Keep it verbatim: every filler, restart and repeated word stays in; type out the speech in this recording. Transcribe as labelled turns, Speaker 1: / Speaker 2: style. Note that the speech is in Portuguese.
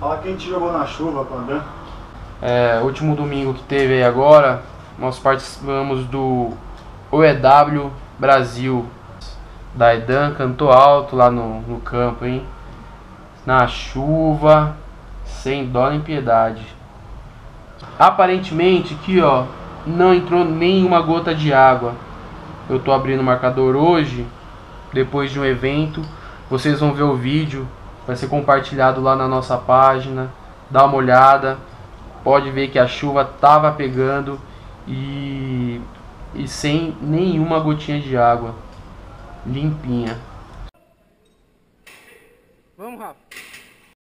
Speaker 1: Fala quem te jogou na chuva, Pandan.
Speaker 2: É, último domingo que teve aí agora, nós participamos do O E W Brasil. Daidan cantou alto lá no, no campo, hein? Na chuva, sem dó nem piedade. Aparentemente aqui, ó, não entrou nenhuma gota de água. Eu tô abrindo o marcador hoje, depois de um evento. Vocês vão ver o vídeo, vai ser compartilhado lá na nossa página. Dá uma olhada. Pode ver que a chuva tava pegando e, e sem nenhuma gotinha de água. Limpinha.
Speaker 3: Vamos, Rafa.